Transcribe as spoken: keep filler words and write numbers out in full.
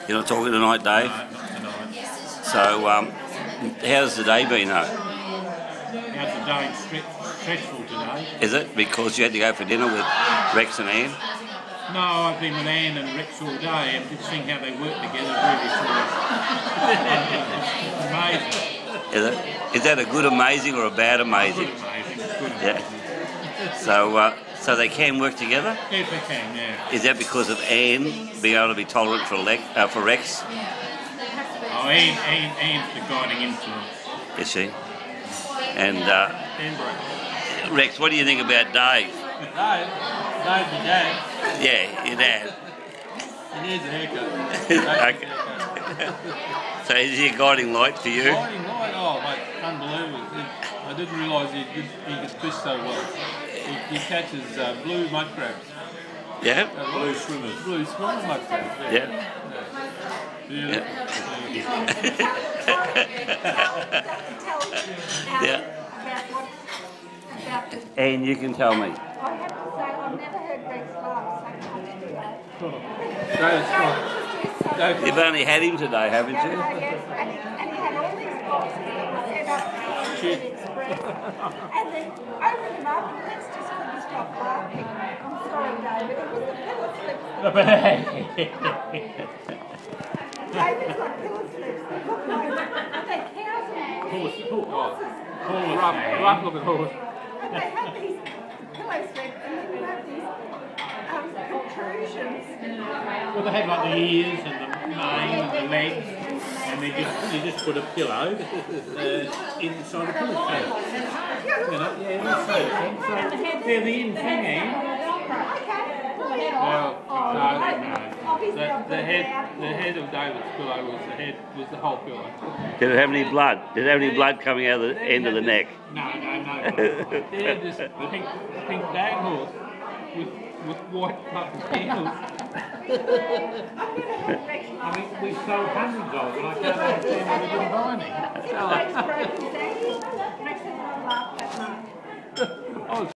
You're not talking tonight, Dave? No, not tonight. So, um, how's the day been, though? How's the day stre- stressful today? Is it because you had to go for dinner with Rex and Anne? No, I've been with Anne and Rex all day and just seeing how they work together really sort of amazing. Is it? Is that a good amazing or a bad amazing? Good amazing. Good amazing. Yeah. So, uh, so they can work together? Yes, they can, yeah. Is that because of Anne being able to be tolerant for, Le- uh, for Rex? Oh, Anne, Anne, Anne's the guiding influence. Is she? And uh, Anne Rex, what do you think about Dave? Dave, Dave's your dad. Yeah, your dad. He needs a haircut. Okay. So is he a guiding light for you? Guiding light, oh mate, unbelievable. I didn't realise he could, he could fish so well. He, he catches uh, blue mud crabs. Yeah? Uh, blue swimmers. Blue swimmers mud crabs. Yeah. Yeah. Yeah. Yeah. And you can tell me. I have to say, I've never heard Rex laugh so much today. Dave's Dave, You've only had him today, haven't Yeah, you? no, yes, and he, and he had all these boxes that were set up for the express. And then opened them up, and Rex just couldn't stop laughing. I'm sorry, David, it was the pillow slips. David's got pillow slips that look like, are they cows and horse, horses? horse, horse, rough, rough looking horse. And they have these pillow slips, and then you have these um, protrusions. Well, they have like the ears and the mane and the legs, and they just, you just put a pillow uh, inside the pillow case. You know, yeah, that's so, so they're the in thing, eh? Well, no, no. The, the head, the head of David's pillow was the head, was the whole pillow. Did it have any blood? Did it have any blood coming out of the end of the neck? No, no, no. They're just pink, pink dag horse with with white puffy scales. I mean, we sold hundreds of them, and I can't understand why they didn't buy any. Rex broke his ankle. Rex said, I laughed that much.